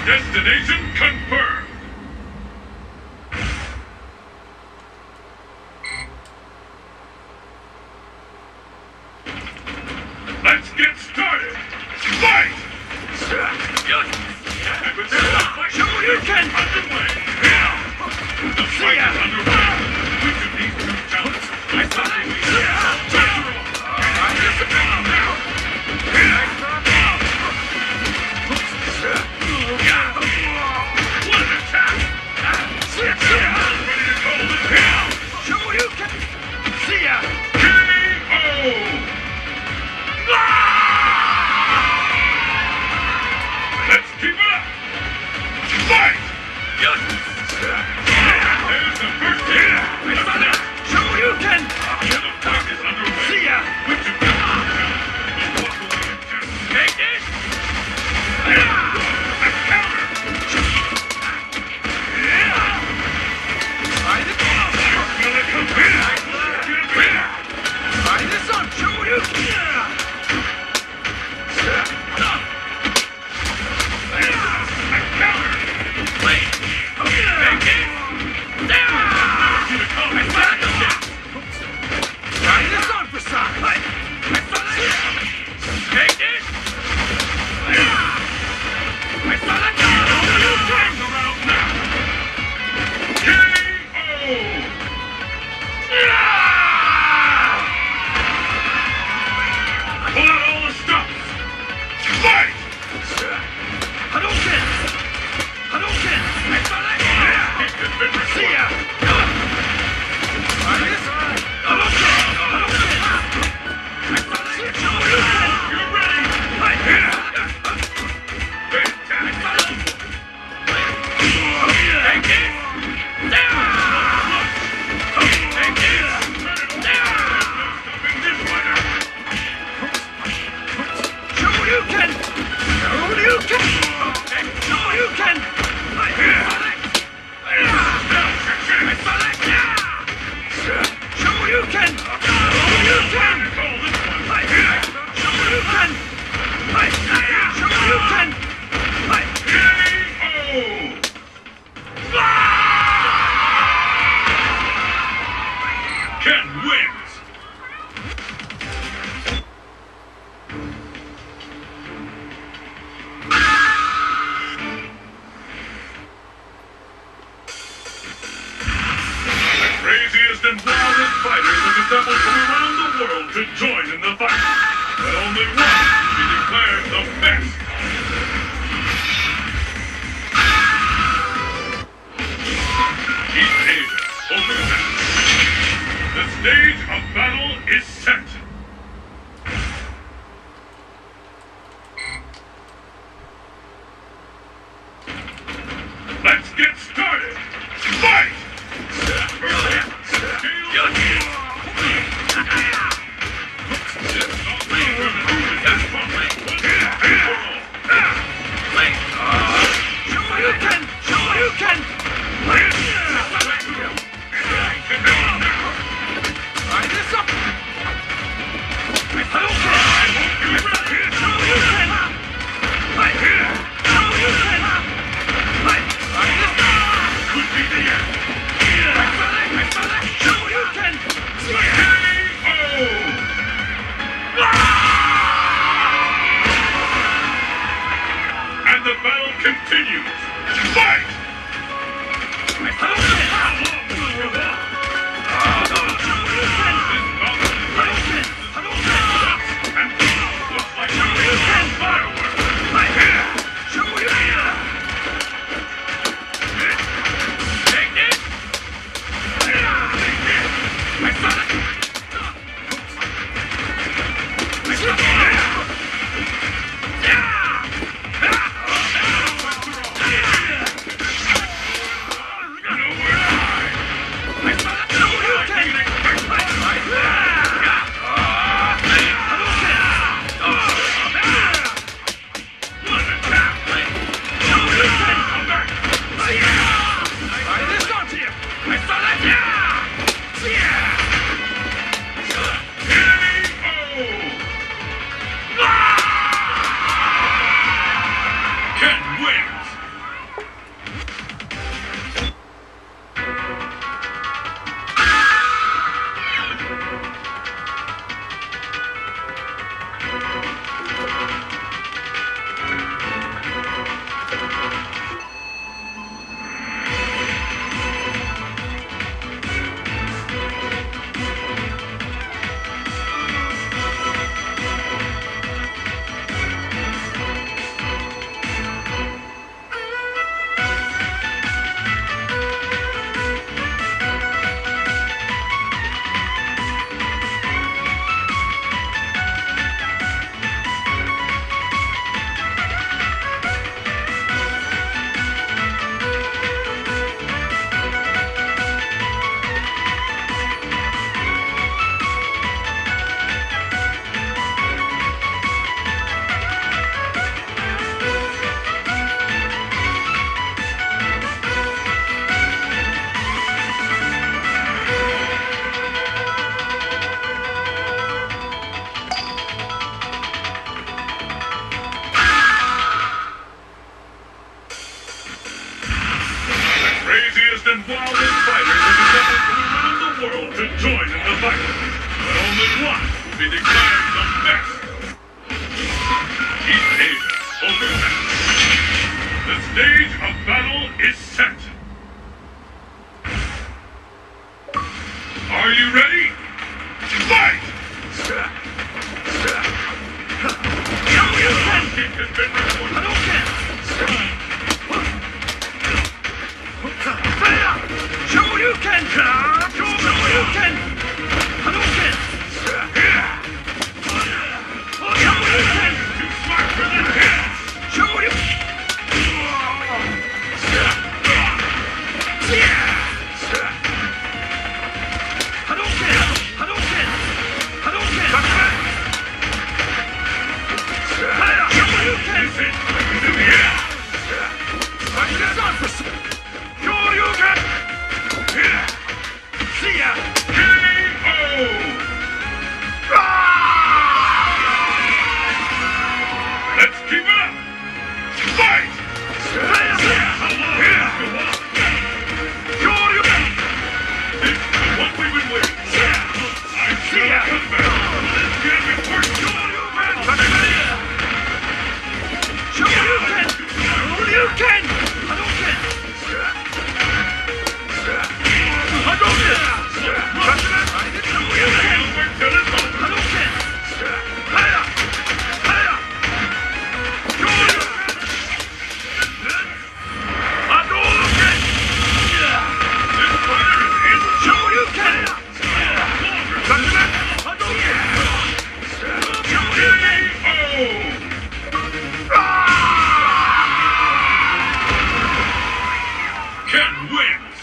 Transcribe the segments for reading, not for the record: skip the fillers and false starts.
Destination confirmed. Let's get started. Fight! Show you can! Underway. The fight is underway. Which of these two talents is possibly what an attack! Ready to call this down. Show you can! See ya! KO! Let's keep it up! Fight! There's the first hit! Show you can! The fight is underway. See ya! Which of these two talents will walk away in death? Take it! A counter! Try this on! Gonna come back! Try this on! Show you A counter! Wait! Take it! Gonna come back! Try this on, Prasad! Take it! Turns around now! KO! Pull out all the stops! Fight! Hadouken! Hadouken! Kick has been See ya! recorded. Try this on! Hadouken! You're ready! Fantastic! Take it! Take it! Stopping this winner! Show you can! Show you can! Show you can! Show you can! Show you can! Call this one! Show you can! Show you can! KO! Ken wins! The craziest and wildest fighters have assembled from around the world to join in the fight. But only one will be declared the best. East Asia, open battle. The stage of battle is set. Let's get started. Fight! Show you can! Show you can! Try this up! And the battle continues. Fight! Ken wins! fiercest and wildest fighters have assembled from around the world to join in the fight. But only one will be declared the best. East Asia, focus. The stage of battle is set. Are you ready? Fight! Kick has been recorded. Shoryuken! Shoryuken! Hadouken! Shoryuken! Too smart for that. Shoryuken! Hadouken! Hadouken! Hadouken! Shoryuken! This is in the air. Shoryuken! See ya! K.O. Let's keep it up. Fight! Shoryuken! This is what we've been waiting for. I see a comeback. This game is worth Shoryuken! Shoryuken! Shoryuken! Hadouken! Hadouken! Hadouken! Haya! Haya! Shoryuken! Hadouken! This fighter is in. Shoryuken! Hadouken! Shoryuken! K.O. Ken wins.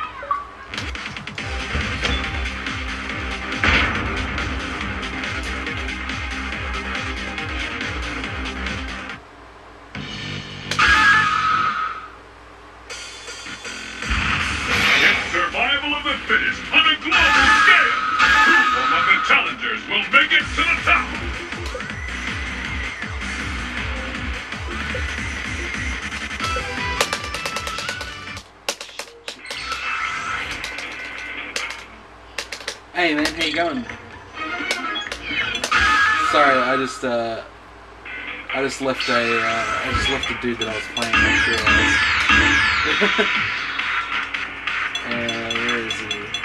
It's survival of the fittest on a global scale. Who among the challengers will make it to the top? Hey man, how you going? Sorry, I just left a dude that I was playing. I'm sure where is he?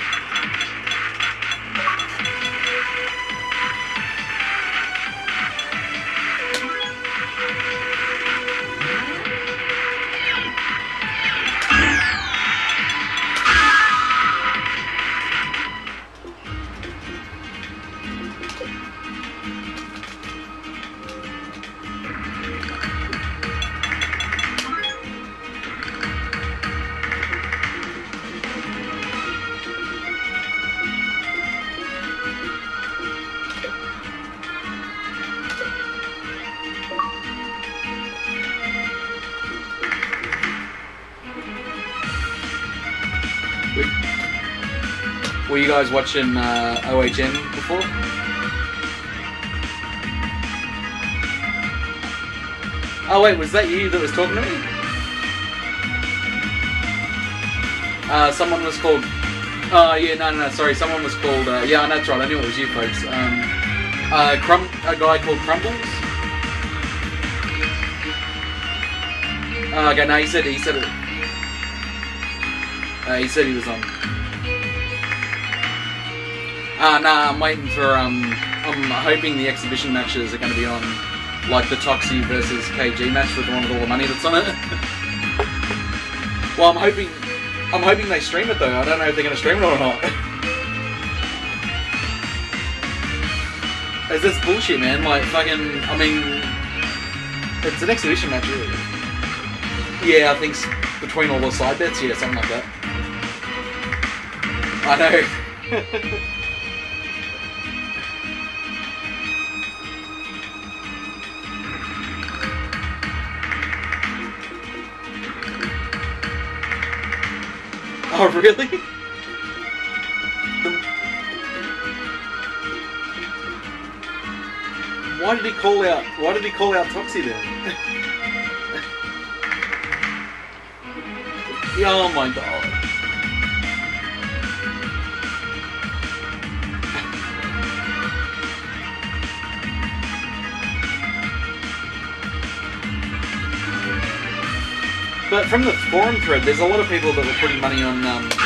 Were you guys watching OHN before? Oh wait, was that you that was talking to me? Someone was called... Oh yeah, no, sorry, someone was called... yeah, that's right, I knew it was you folks. A guy called Crumbles? Okay, no, he said it. He said he was on. Nah, I'm waiting for, I'm hoping the exhibition matches are going to be on, like the Toxie versus KG match with the one with all the money that's on it. Well, I'm hoping they stream it though. I don't know if they're going to stream it or not. It's this bullshit, man. Like, fucking, I mean, it's an exhibition match, really. Yeah, I think between all the side bets, yeah, something like that. I know. Oh, really? Why did he call out Toxie then? Oh my god. But from the forum thread, there's a lot of people that were putting money on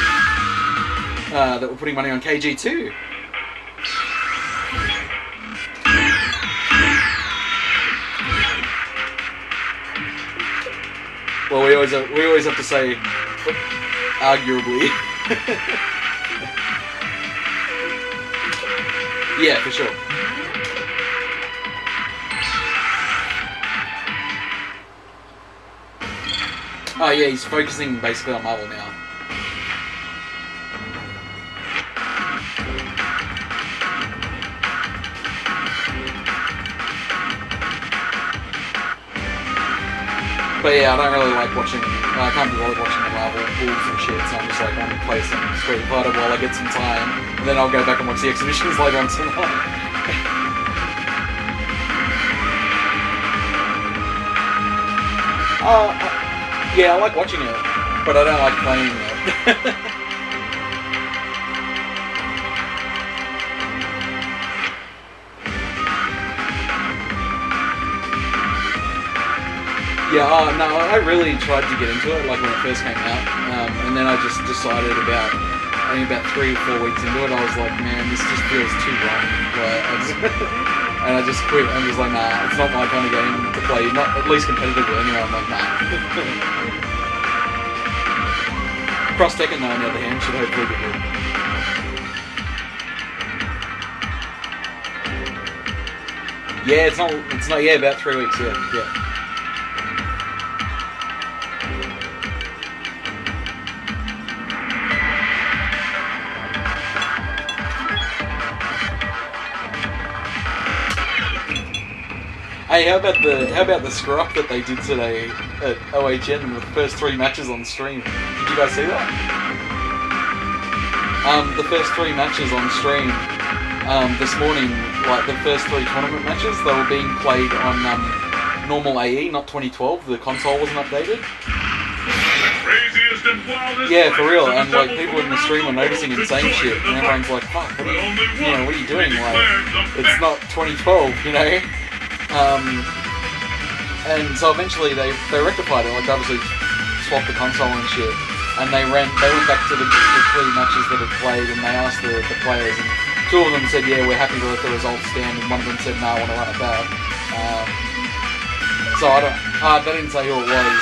KG2. Well, we always have to say, arguably. Yeah, for sure. Oh yeah, he's focusing basically on Marvel now. But yeah, I don't really like watching, I can't be bothered watching the Marvel Bulls and shit, so I'm just like, I'm gonna play some Street Fighter while I get some time, and then I'll go back and watch the exhibitions later on tonight. Yeah, I like watching it, but I don't like playing it. Yeah, no, I really tried to get into it, like when it first came out, and then I just decided about 3 or 4 weeks into it, I was like, man, this just feels too wrong, and I just quit. I'm just like, nah, it's not my kind of game to play, not at least competitively anyway. I'm like, nah. Cross Tekken, though, on the other hand, should hopefully be good. Yeah, it's not, yeah, about 3 weeks, yeah. Hey, how about the screw up that they did today at OHN with the first 3 matches on stream? Did you guys see that? The first 3 matches on stream this morning, like the first 3 tournament matches, they were being played on normal AE, not 2012. The console wasn't updated. Yeah, for real. And like people in the stream were noticing and saying shit, and everyone's like, "Fuck, what are you doing? Like, it's not 2012, you know." And so eventually they rectified it, like obviously swapped the console and shit, and they went back to the 3 matches that had played, and they asked the players, and 2 of them said, yeah, we're happy to let the results stand, and 1 of them said, no, I want to run it back. So they didn't say who it was.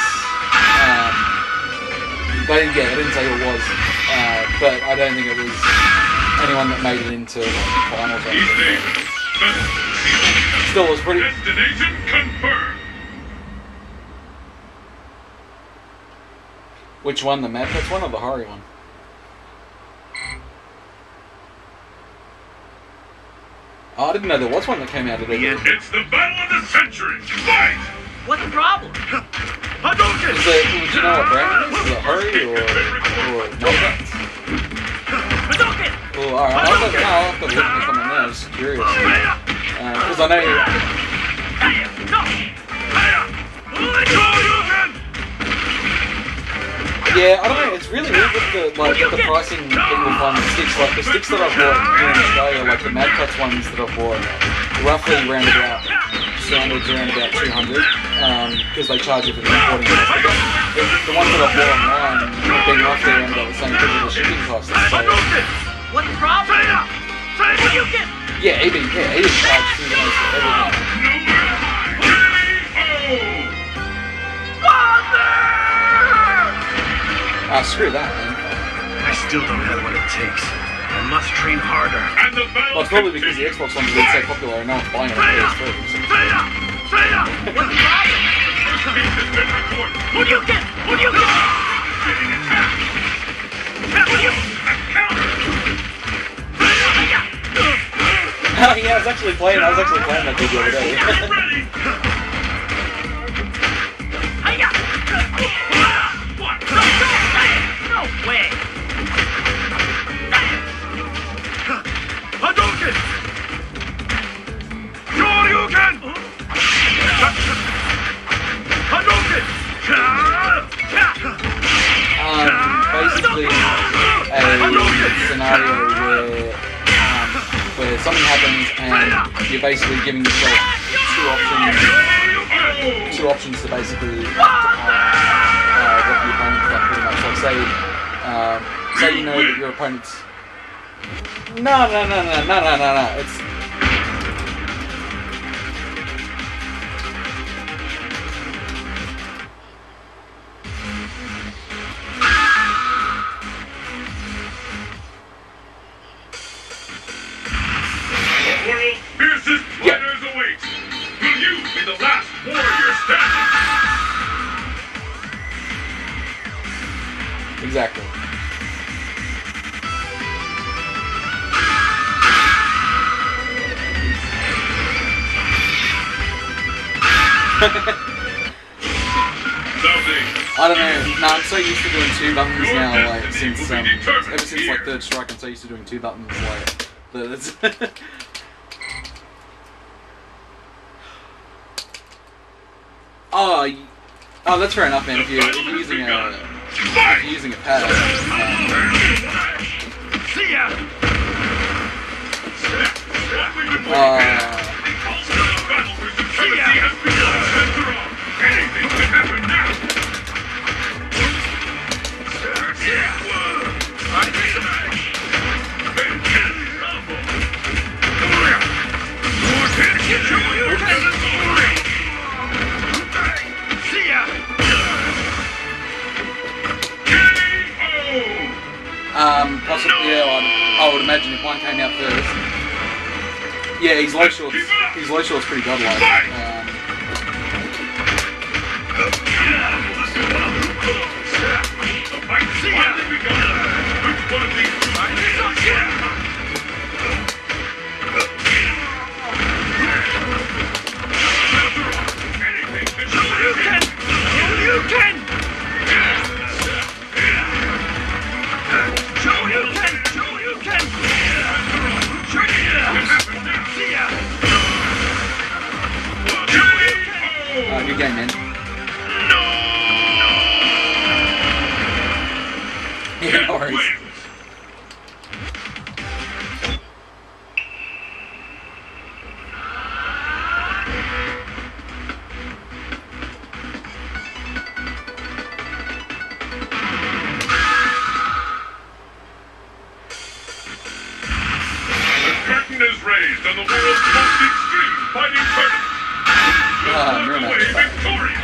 They didn't say who it was, but I don't think it was anyone that made it into like, the finals or anything. Still, it was pretty. Destination confirmed. Which one, the Mad Pets one or the Hari one? Oh, I didn't know there was one that came out today. It's the battle of the century. Fight! What's the problem? Hadouken! Would you know what brand it is? Is it Hari or Mad Pets? Hadouken! Oh, alright. I'll have to look for something there. I was just curious. Because I know. Yeah, I don't know. It's really weird with the pricing that you'll find the sticks. Like the sticks that I've bought here in Australia, like the Mad Cuts ones that I've bought, roughly around about standards around about 200, because they charge you for the importing cost. The ones that I've bought online have been roughly around about the same because of the shipping costs. So, what's the problem? yeah, he charged through the most of everything. Screw that, man. I still don't have what it takes. I must train harder. Well, it's probably because the Xbox one's been so popular and no one's buying it on PS3. What's the Yeah, I was actually playing that video the other day. No way! Hadouken! Shoryuken! Hadouken! Basically a scenario where something happens and you're basically giving yourself 2 options to basically the opponent, like pretty much. Like say you know that your opponent's. No. It's. The world's fiercest fighters await. Will you be the last warrior standing? Exactly. I don't know. No, I'm so used to doing two buttons now. Like since ever since like Third Strike, I'm so used to doing two buttons. Like that it's. Oh, that's fair enough, man. If you're using a pad. See ya! Anything can happen now. See ya! Possibly, yeah, I would imagine if one came out first. Yeah, his low short's pretty godlike. Good game, man. Yeah, no worries. Curtain is raised on the world's most extreme fighting tournament. Away victorious.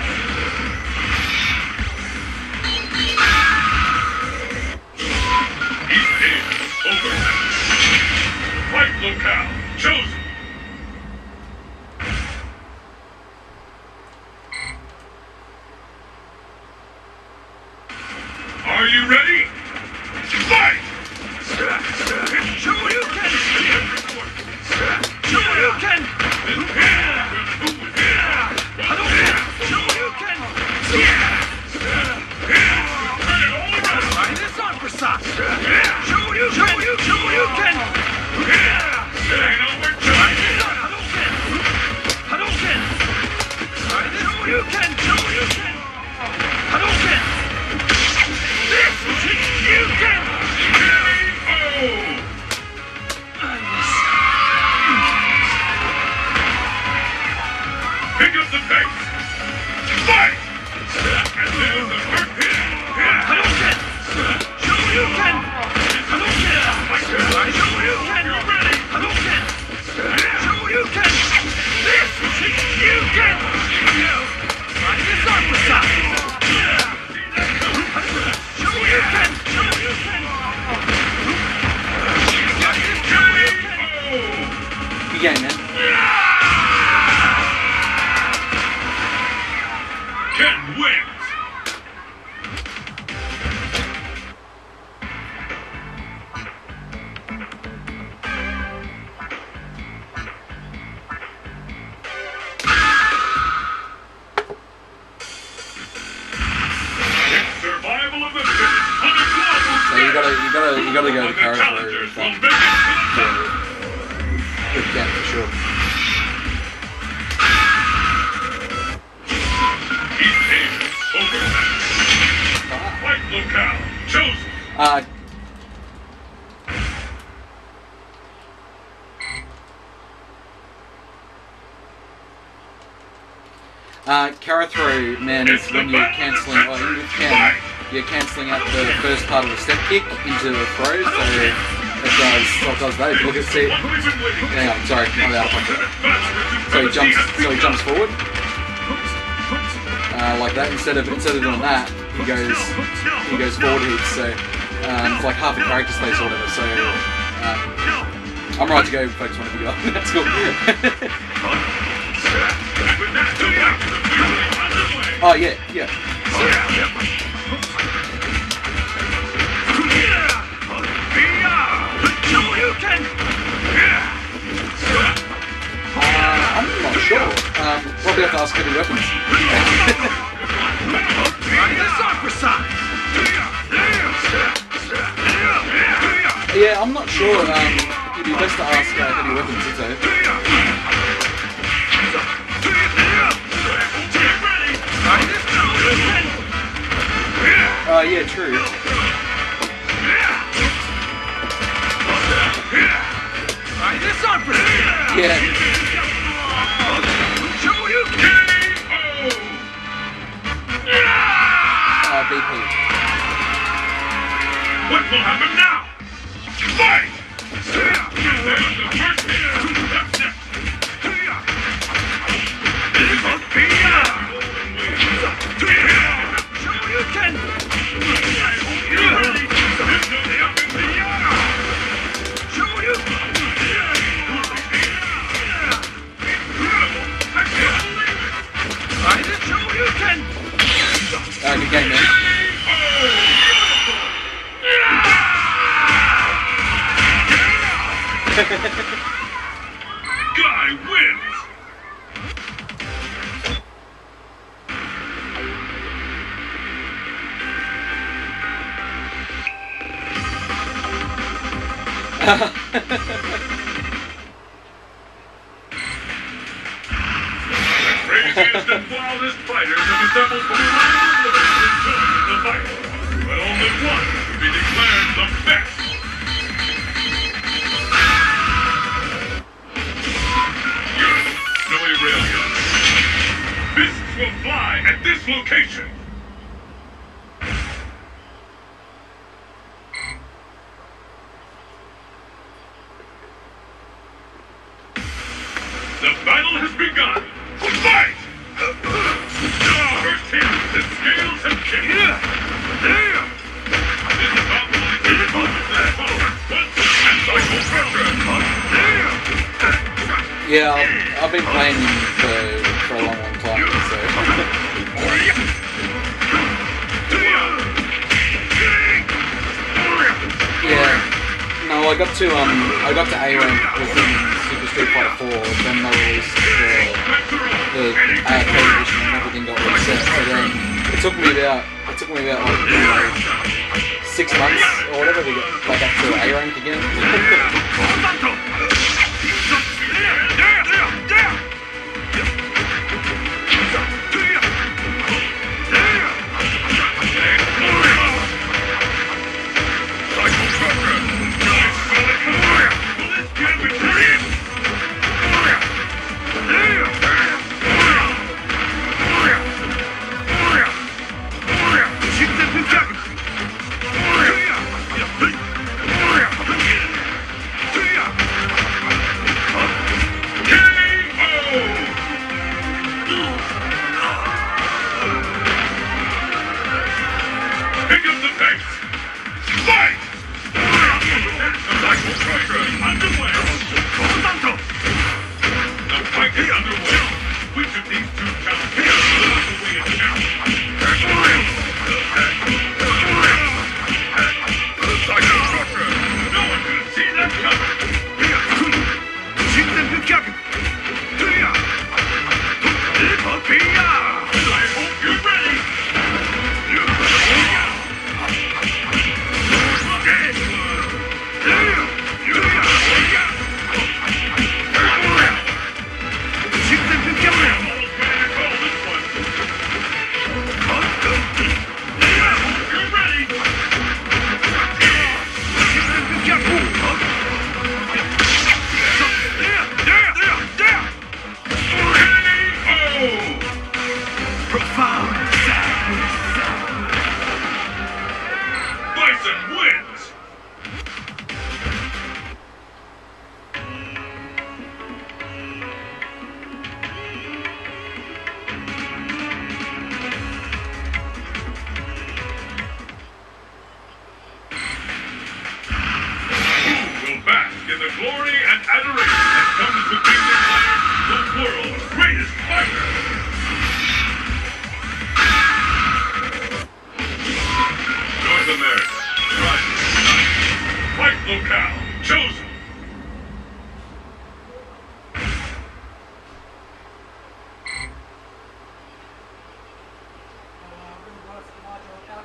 East is overmatched. Fight locale chosen. Are you ready? Fight! Shoryuken! Shoryuken! Hadouken! Shoryuken! Try this on, Prasad! Shoryuken! Try this on, Hadouken! Hadouken! Try this, Shoryuken! Hadouken! This is Shoryuken! Pick up the pace. Fight! And there's the first hit. Hadouken! Shoryuken! Hadouken! Shoryuken! Hadouken! Shoryuken! This is Shoryuken! Try this on, Prasad! Shoryuken! Shoryuken! Good game, man. Ken wins. It's survival of the fittest on a global So you gotta go to character challengers with will make it to the top. good game for sure. East is overmatched. Fight locale chosen. Kara throw, man, is when you're cancelling, or with Ken, you're cancelling out the first part of the step kick into the throw, so it does that. If you look at it, hang on, sorry, I'm out of pocket. So he jumps forward. Like that. Instead of doing that, he goes forward hits. So it's like half a character space or whatever. So I'm right to go. Folks want to be on. That's cool. Oh yeah. I'm not sure. Probably have to ask heavy weapons. Yeah, I'm not sure. It'd be best to ask heavy weapons, so. Yeah, true. Yeah. BP. What will happen now? Fight! There's the first hit. Good game, man. Guy wins! Craziest and wildest fighters have assembled from around the world to join the fight. But only one will be declared the best. Snowy Railgun. Fists will fly at this location. The battle has begun. Fight! First hit, the scales have shifted. This is about the Yeah, I've been playing him for a long time, so. Yeah. No, I got to A rank with him in Super Street Fighter 4, then they released the ARK edition and everything got reset. So then it took me about like 6 months or whatever to get back up to A rank again.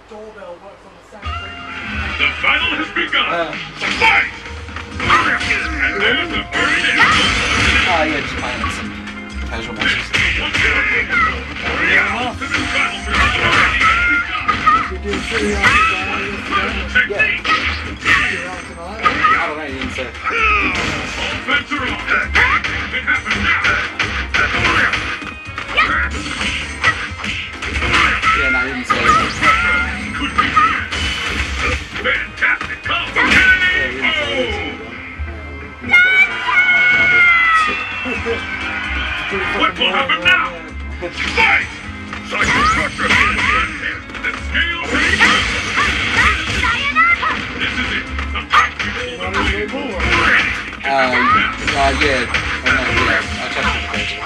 The battle has begun. Fight! And there's the first hit. Yeah, just playing some casual matches. Ultimate battle for the already has begun. Technique. I don't know, you didn't say. All bets are on. It happened now. Yeah, no, you didn't say it. Could be the end. Fantastic combo. Yeah, you didn't say it. What will happen now? Fight! Psycho Crusher! The scale is This is it. The fight people will believe. Yeah. I checked the page.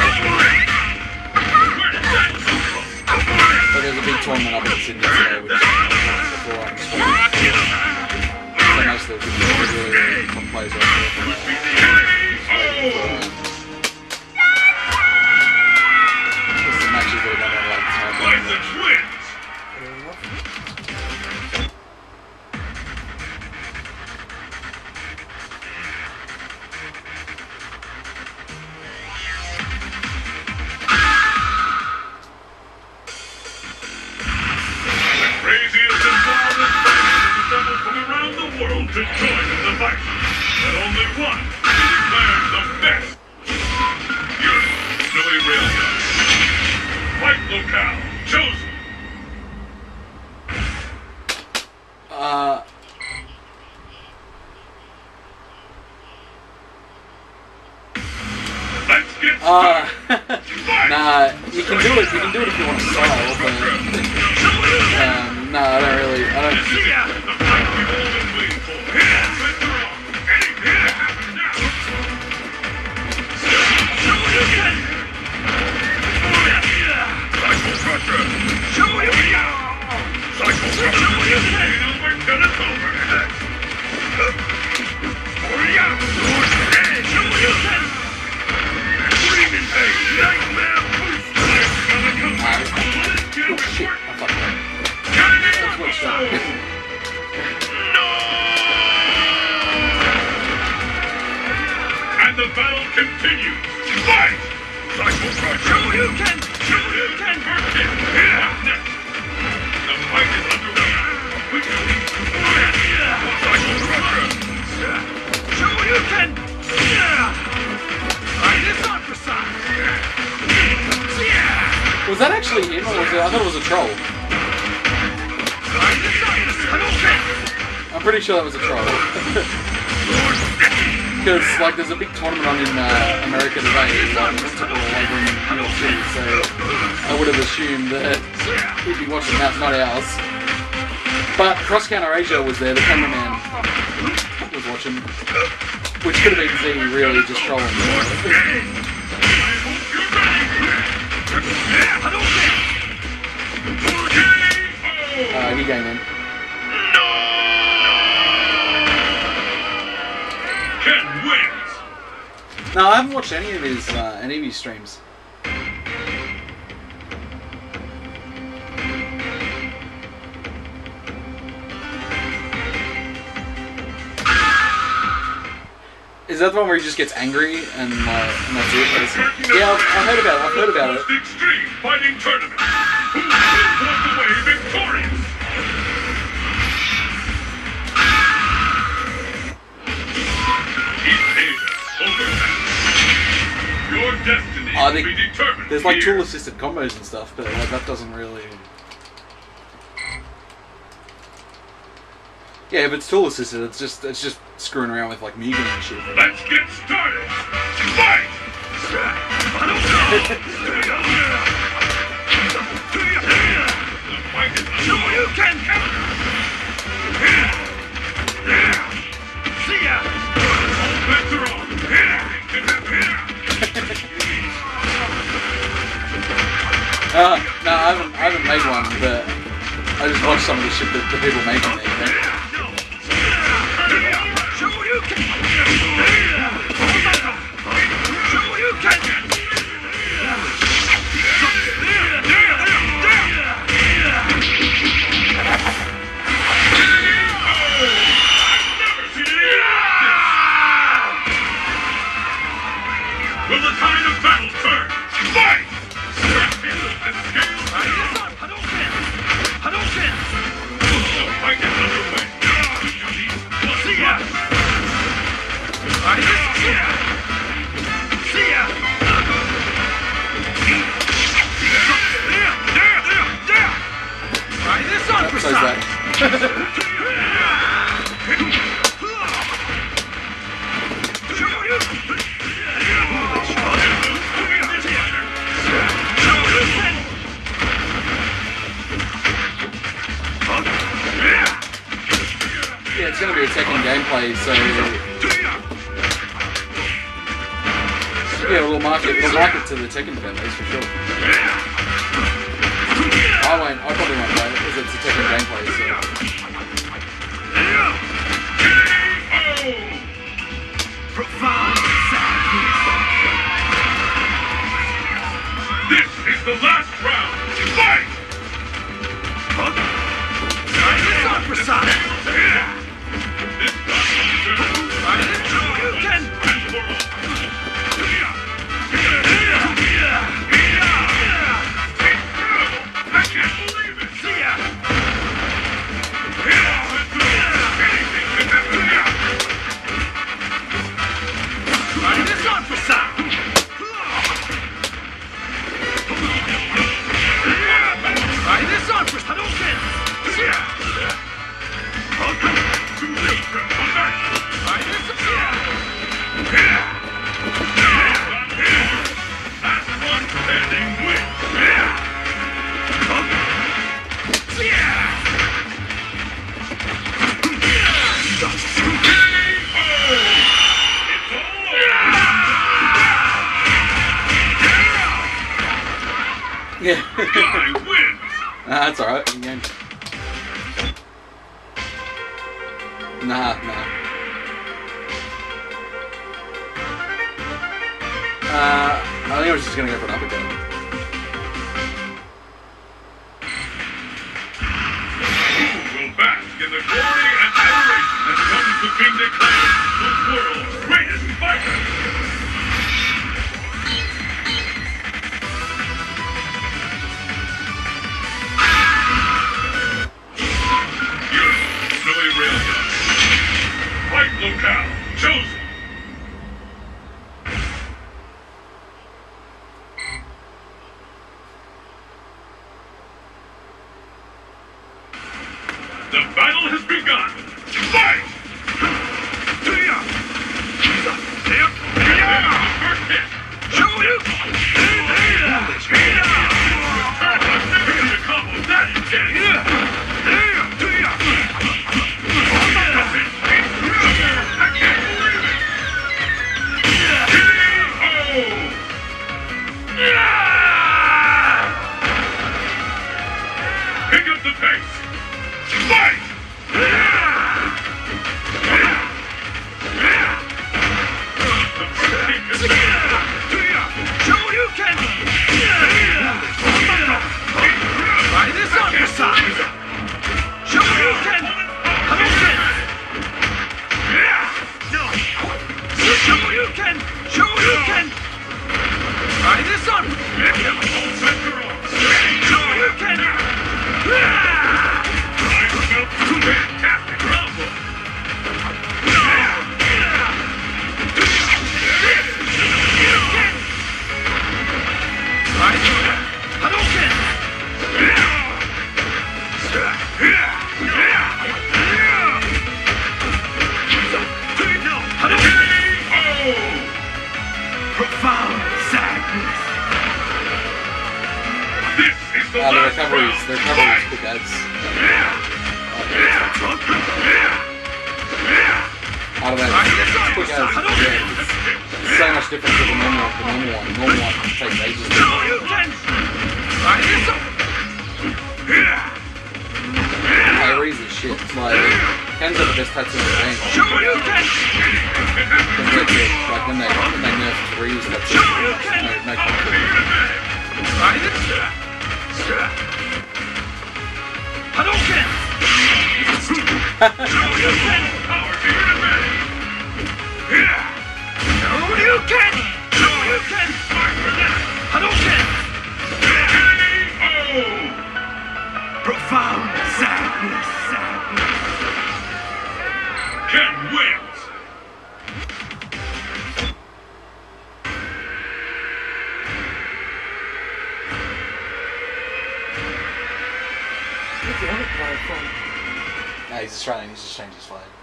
Where did that come from? But there's a big tournament up in Sydney today, which before I'm just so most of the really top players are up there. Just the matches that are done on like Like the twins! Craziest and wildest fighters assembled from around the world to join in the fight. But only one is declared the best. Yuri, Snowy Railgun. Fight locale chosen. Let's get started. Nah, you can do it. You can do it if you want to style, but nah, I don't really. I don't. The fight we've all been waiting for. Bets are on. Anything can happen now. Psycho Crusher! Psycho Crusher! You know we're gonna go over it. Screaming pain! Nightmare boost! It's gonna come back! Let's get Oh it shit! work! I fucked up. Let's What's that? No! And the battle continues! Fight! Psycho Crusher! Shoryuken! First hit! What's next? The fight is underway! Quickly! Psycho Crusher! Shoryuken! It is not precise! Was that actually him, or was it? I thought it was a troll. I'm pretty sure that was a troll. Because like there's a big tournament on in America today, over in New York City, so I would have assumed that he'd be watching that, not ours. But Cross Counter Asia was there, the cameraman was watching, which could have been Z really just trolling. He came in. Ken wins! No, I haven't watched any of his streams. Is that the one where he just gets angry and that's it? Yeah, I've heard about it. I've heard about it. The Extreme Fighting Tournament. Who will walk away victorious? East Asia, overmatch. Your destiny I will think be determined. there's like here. tool assisted combos and stuff, but like that doesn't really. Yeah, if it's tool assisted, it's just screwing around with like Mugen and shit. Let's get started. Fight! The fight is See ya! all bets are on. No, I haven't made one, but I just watched some of the shit that the people making there, you know? this on for So's that. Yeah, it's going to be a Tekken gameplay, so yeah, we'll mark it to the Tekken demos for sure. I probably won't play it because it's a Tekken gameplay, so. This is the last round. Fight! This on for Sonic. You can. I can't believe it! See ya. This on for Sonic. This on for Hadouken. See ya. Last one standing wins. Yeah. Guy wins. That's alright. Game. Nah. I think I was just gonna go for an uppercut. Who will bask in the glory and adoration that comes to being declared the world's greatest fighter? You silly railgun. Fight locale chosen. The battle has begun. Fight! First hit. The combo that intense. I can't believe it. Pick up the pace. Fight! This on for Sonic. Shoryuken. Hadouken. Shoryuken. Shoryuken. This on. Shoryuken. Fantastic combo! Hadouken. Profound sadness. This is the The last recovery's round. quick ads. I don't know. Quick ads. Yeah, it's so much different to the normal one. The normal one takes ages. Aries is shit. Like, Ken's are the best tattoo in the game. Compared to, like, when they nerfed Ryu's tattoo. No Hadouken! Shoryuken! Power to your advantage. Shoryuken! Shoryuken! Hadouken! KO! Profound sadness. Ken wins. Where's the other player from? Nah, he's just trying to change his flag.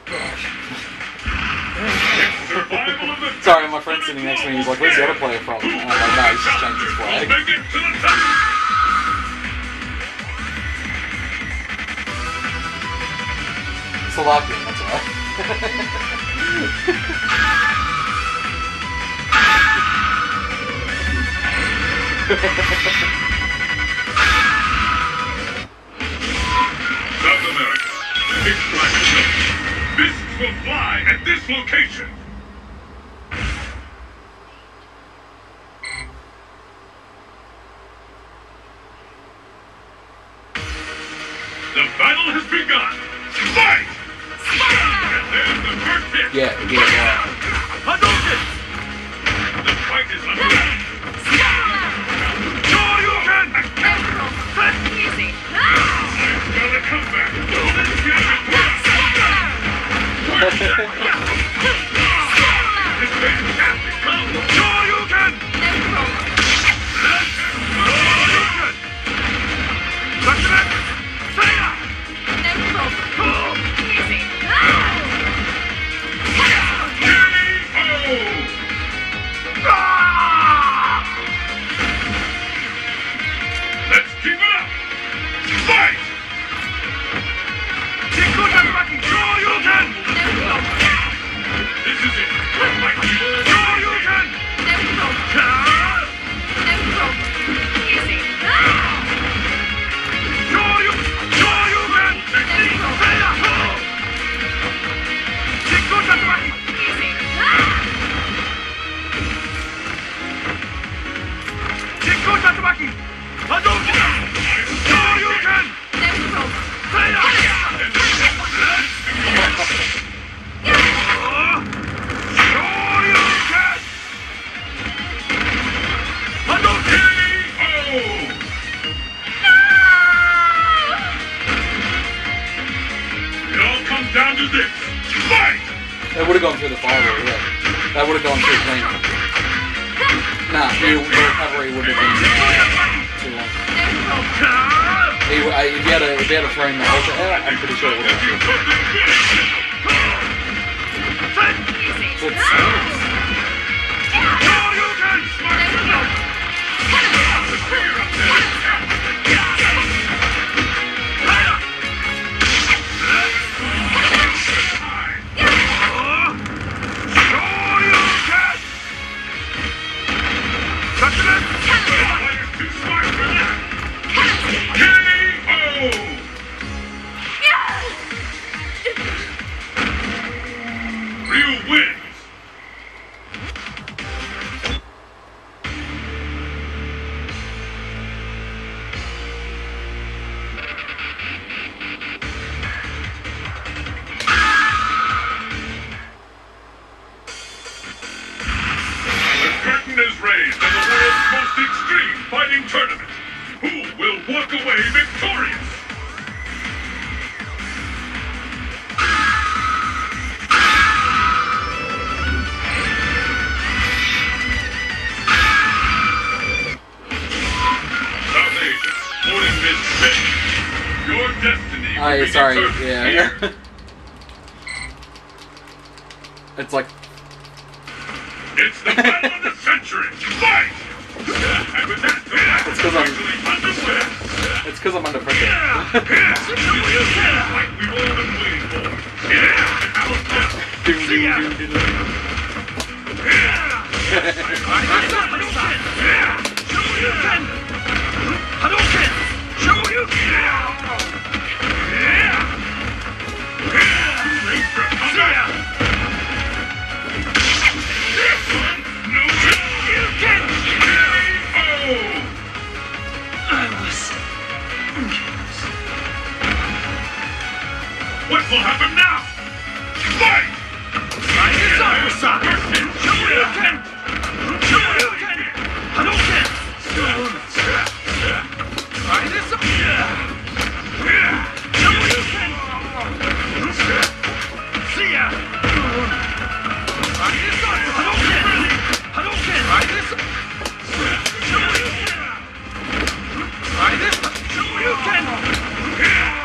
Survival of the Sorry, my friend's sitting next to me, he's like, where's the other player from? And I'm like, nah, he's just changed his flag. Make it to the top. Slovakian, that's right. South America. Extract zone. Fists will fly at this location. The battle has begun. Fight! And there's the first hit. Yeah. Hadouken! The fight is underway. Shoryuken! Easy. I've got a comeback. Let's get it. This is fantastic. Shoryuken! Shoryuken! Back! Seiya! Easy. Let's keep it up. Fight! Shikotatsumaki! Shoryuken! This is it. Fight you. Shoryuken! Easy. Shoryuken! Seiya! Shikotatsumaki! Easy. Shikotatsumaki! Hadouken! Shoryuken! Seiya! Shoryuken! Hadouken! It all comes down to this. Fight! That would have gone through the firewall, yeah. That would have gone through clean. Nah, the recovery would have been too long. If you had a thrown the ultra out, I'm pretty sure it would have. So it's Player's too smart for that. KO! Ryu wins. The curtain is raised on the world's most extreme fighting tournament. Who will walk away victorious? South Asia, holding this fit. Your destiny will be sorry, determined yeah. here. It's like, It's the battle of the century. Fight! And with that, the match is 'cause I'm- actually underway. it's because I'm under pressure. Like we've all been waiting for. Yeah! Doom, doom, doom, doom, doom. Hadouken! Shoryuken! Ready for combat? No Shoryuken! KO! What will happen now? Fight! Shoryuken! Shoryuken! Hadouken! Shoryuken!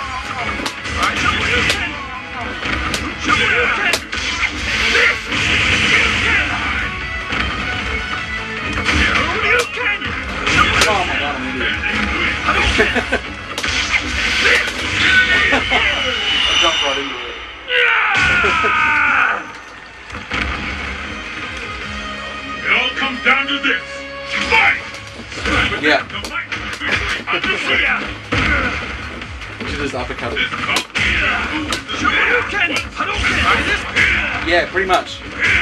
just uppercut it. This cup. Shoryuken! Hadouken! Yeah, pretty much.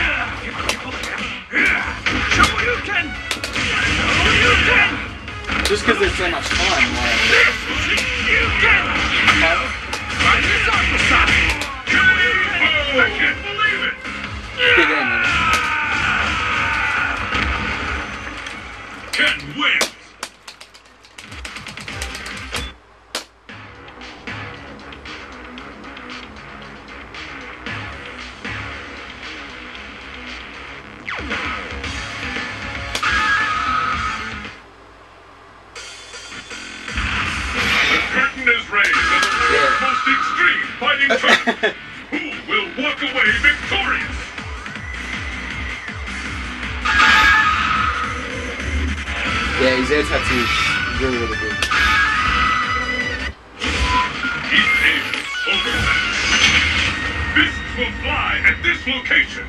Shoryuken! Shoryuken! Just because there's so much time, like... Shoryuken! This uppercut! Oh, I can't believe it. Big game, man. Ken wins. The curtain is raised on the world's most extreme fighting tournament. Who will walk away victorious? Yeah, his air tattoo is really, really good. His name is Overman. Fists will fly at this location.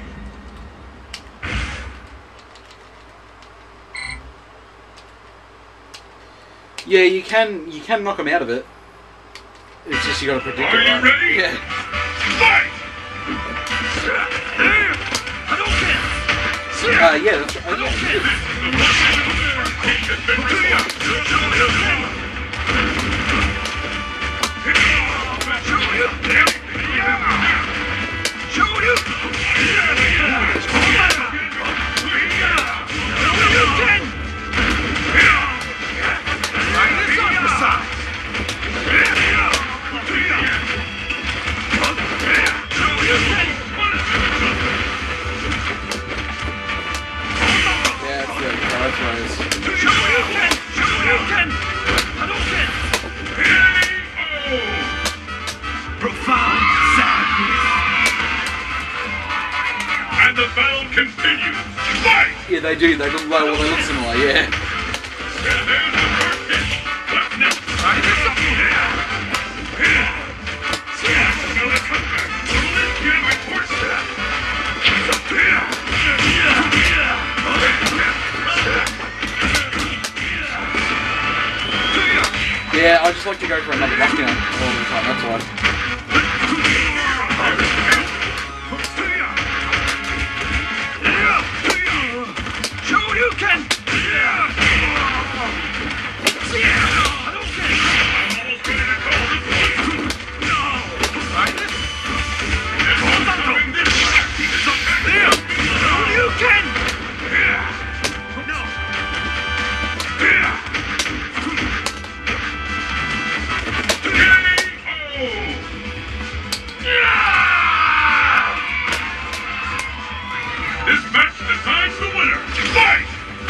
Yeah, you can knock him out of it. It's just you gotta predict Are it. you Right? ready? Yeah. Fight! Hadouken! Yeah, that's right. Yeah, it's the card players. Profound sadness. And the battle continues. Fight! Yeah, they do. They look like, well, they look similar. Yeah. And there's the first hit. Left neck. Now let's come back. Olympia with horse. Yeah, I just like to go for another knockdown all the time. That's why. Shoryuken! I'm almost ready to call the point. Following this Shoryuken! This match decides the winner. Fight!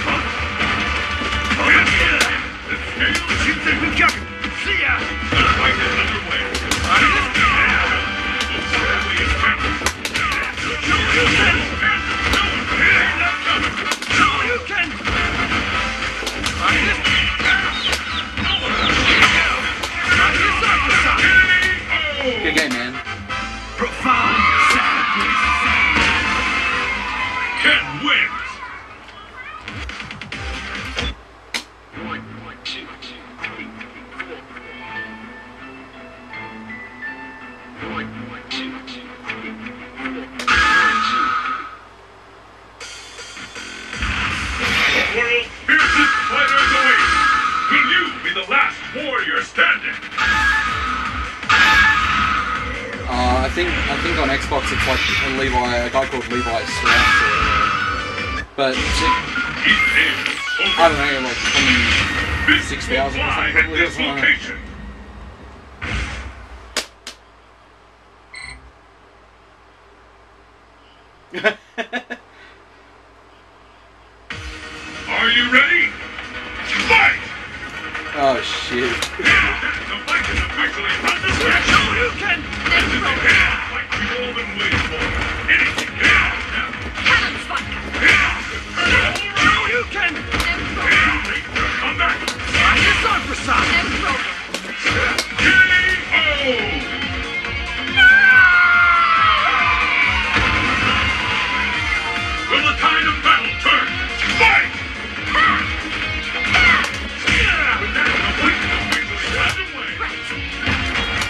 The scale The fight is underway. Good game, man. Profound sadness. Ken wins. The world's fiercest fighters await. Will you be the last warrior standing? I think on Xbox it's like a guy called Levi Strauss. But His name is I don't know, like 26,000 or something. Fly at Probably this doesn't know. location. Are you ready? Fight! Oh shit. The fight is officially underway. Shoryuken! This is the fight we've all been waiting for. Anything can happen now. Cannonsfire! Shoryuken! Come back. This uppercut! Will the tide of battle turn? Fight! With that, the fight is officially underway.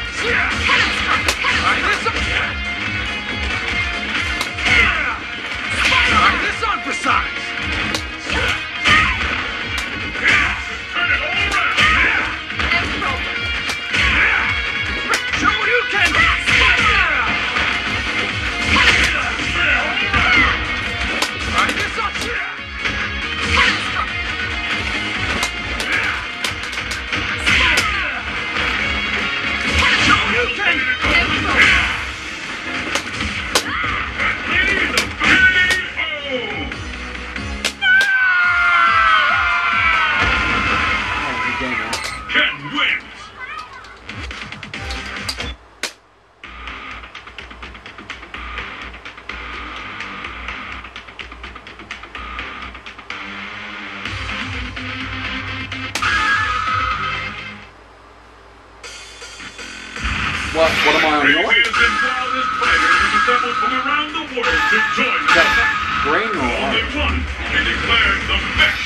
What am I on your? Craziest and wildest fighters have assembled from around the world to join the That fight. green or Only orange? one will be declared the best.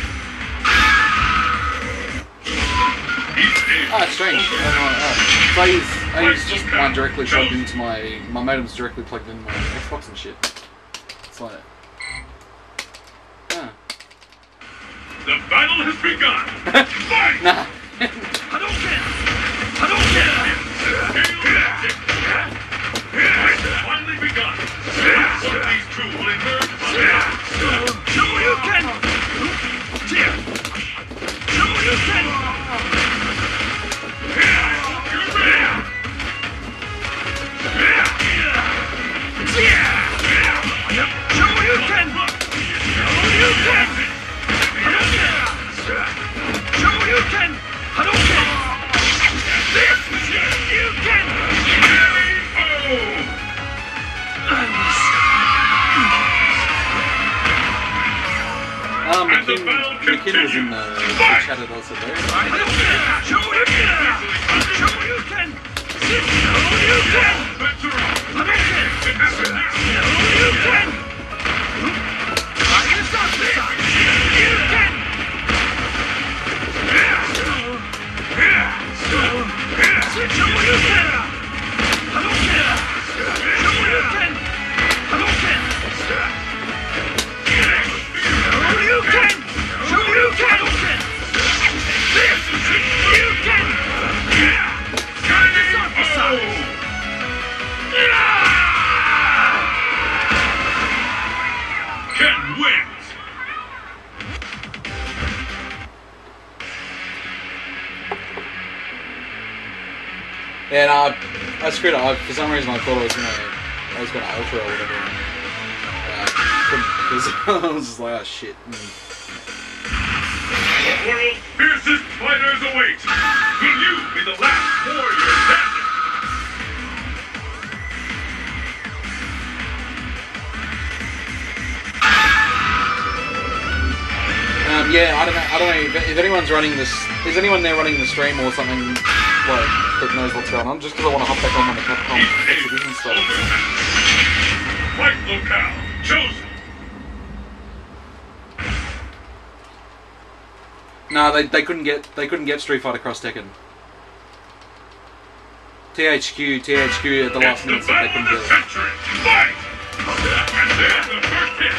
Each age Ah, it's strange. over. So I use just mine directly plugged into my modem's directly plugged into my Xbox and shit. It's like The battle has begun. Fight! nah. Hadouken! Hadouken! Fight has finally begun. One of these two will emerge on top. Shoryuken! Shoryuken! You're ready. Shoryuken! Shoryuken! Shoryuken! Hadouken! Shoryuken! McKin was in the chat at also there. Shoryuken! Shoryuken! Shoryuken! Hadouken! Shoryuken! Ken wins. And I screwed up. For some reason I thought I was gonna ultra or whatever. Because I was just like, oh shit. The world's fiercest fighters await. Will you be the last warrior standing? Yeah, I don't know if anyone's running this. Is anyone there running the stream or something like that knows what's going on? Just because I want to hop back on when the Capcom exhibition starts. Fight locale chosen. No, they couldn't get Street Fighter Cross Tekken. THQ at the last minute said they couldn't do it. Century. Fight! And there's the first hit.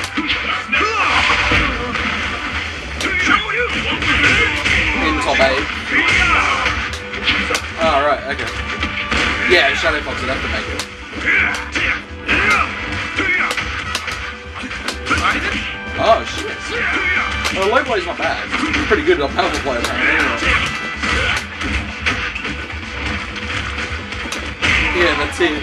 In top 8. Oh, right, okay. Yeah, Shadow Fox would have to make it. Oh, shit. Well, low play's not bad. It's pretty good on powerful play, apparently. Yeah, that's it.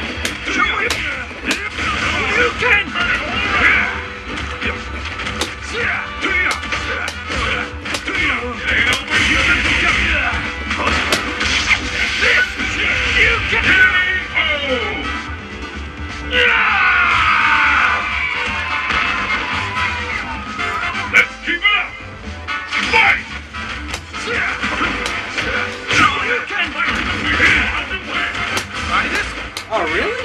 Let's keep it up. Fight! Oh, really?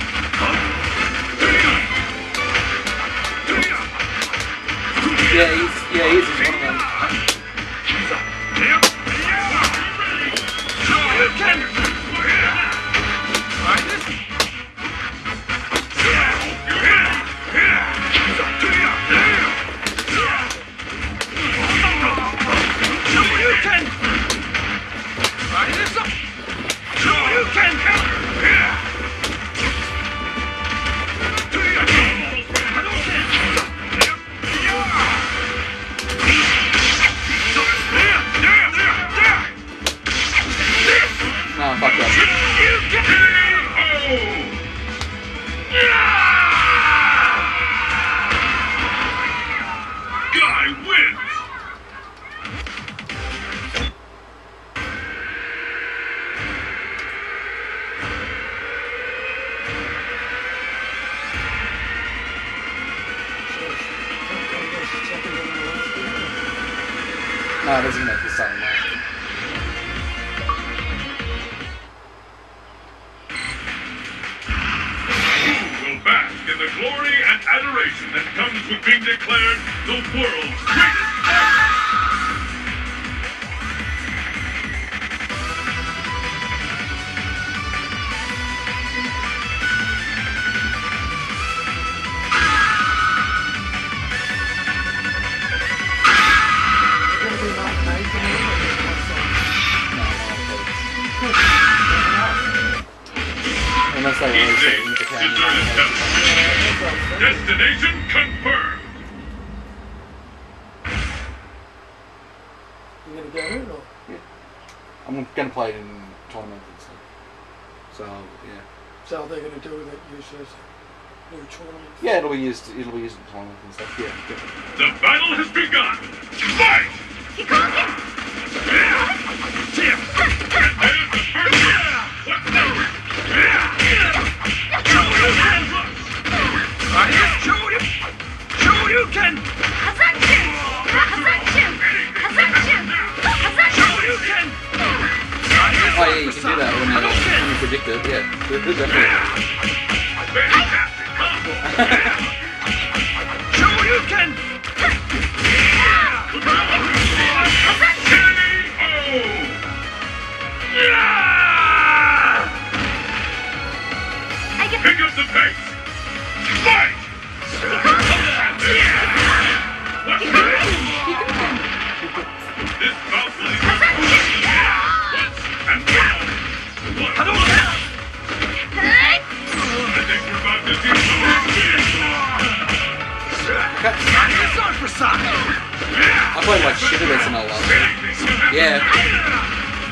Yeah, he's one of them. No, fuck that. Guy wins. No, it doesn't make the sound. adoration that comes with being declared the world's greatest fighter. Unless they Each release day it in Japan. is our attempt. Destination confirmed. You gonna get it or? I'm gonna play it in tournaments and stuff. So yeah. So how they gonna do it? Use as new tournament? Yeah, it'll be used in tournaments and stuff. Yeah, definitely. The battle has begun. Fight! Oh yeah, you can do that when you predict it. Yeah, definitely. Fantastic combo! Pick up the pace! Fight! This bout will be once and for all. I think we're about to see I played like shit at SNL last week. Yeah.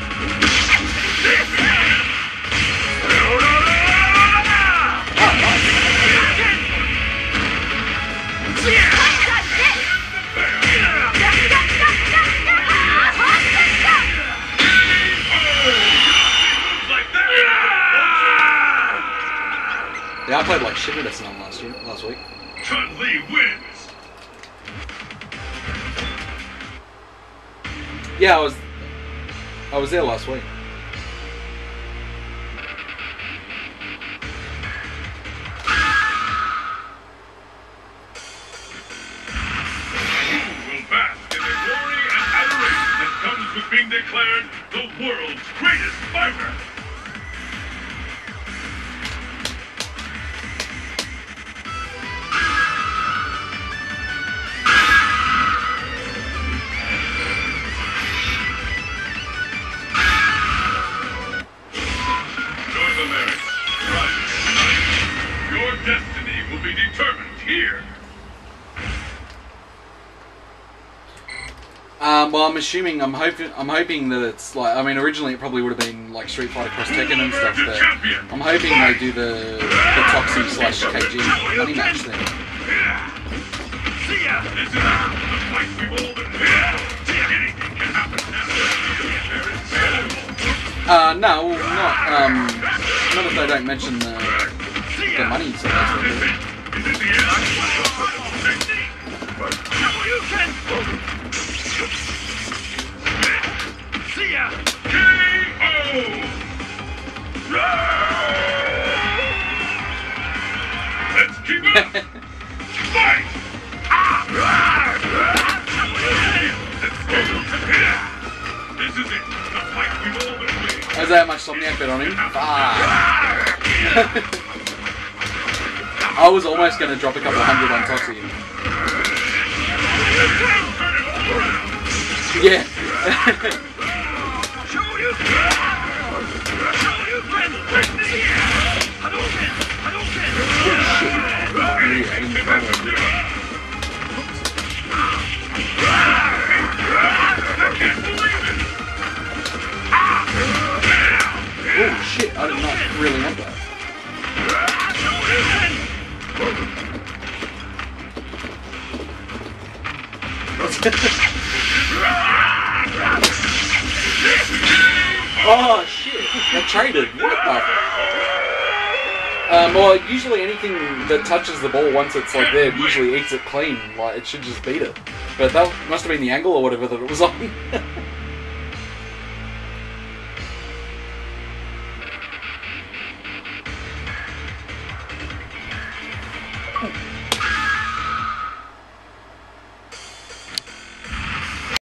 Yeah, I played like shit at SNL last week. Chun-Li wins. Yeah, I was there last week. Who will bask in the glory and adoration that comes with being declared the world's greatest fighter? North America, rise tonight. Your destiny will be determined here. Well, I'm hoping that it's like, I mean, originally it probably would have been like Street Fighter Cross Tekken and stuff, but I'm hoping they do the Toxie / KG money match thing. This is the fight we've all been waiting for. Anything can happen now. No, not if they don't mention the money supposed to be. Is it the end? Let's keep it up! Fight! This is it, the fight we've all been waiting for. Is that how much Somniac bet on him? I was almost going to drop a couple of hundred on Toxie. Yeah. Oh shit, I did not really want that. Oh shit, I traded. What the? Well, usually anything that touches the ball once it's like there usually eats it clean. Like it should just beat it. But that must have been the angle or whatever that it was on.